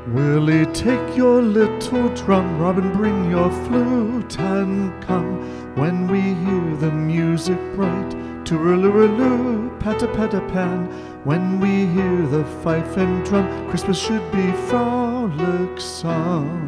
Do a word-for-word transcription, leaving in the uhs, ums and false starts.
Willie, take your little drum, Robin, bring your flute, and come when we hear the music bright. Turulurulu, Patapan, when we hear the fife and drum, Christmas should be frolicsome.